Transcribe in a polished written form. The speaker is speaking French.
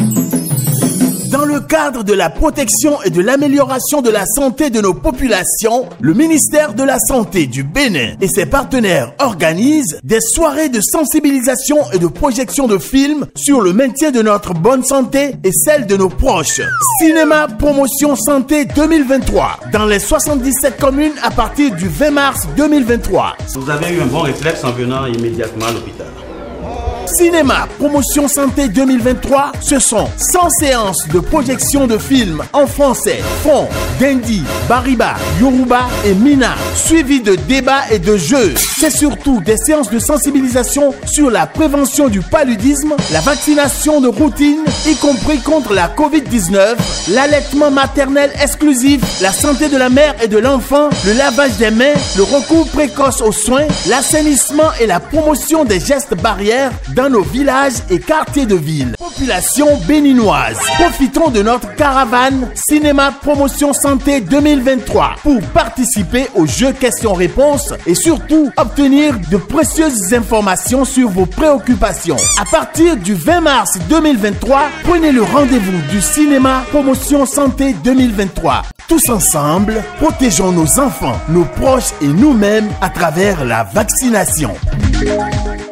Dans le cadre de la protection et de l'amélioration de la santé de nos populations, le ministère de la Santé du Bénin et ses partenaires organisent des soirées de sensibilisation et de projection de films sur le maintien de notre bonne santé et celle de nos proches. Cinéma Promotion Santé 2023 dans les 77 communes à partir du 20 mars 2023. Vous avez eu un bon réflexe en venant immédiatement à l'hôpital. Cinéma Promotion Santé 2023, ce sont 100 séances de projection de films en français, Fon, Dendi, Bariba, Yoruba et Mina, suivis de débats et de jeux. C'est surtout des séances de sensibilisation sur la prévention du paludisme, la vaccination de routine, y compris contre la Covid-19, l'allaitement maternel exclusif, la santé de la mère et de l'enfant, le lavage des mains, le recours précoce aux soins, l'assainissement et la promotion des gestes barrières dans nos villages et quartiers de ville. Population béninoise, profitons de notre caravane Cinéma Promotion Santé 2023 pour participer aux jeux questions-réponses et surtout obtenir de précieuses informations sur vos préoccupations. À partir du 20 mars 2023, prenez le rendez-vous du Cinéma Promotion Santé 2023. Tous ensemble, protégeons nos enfants, nos proches et nous-mêmes à travers la vaccination.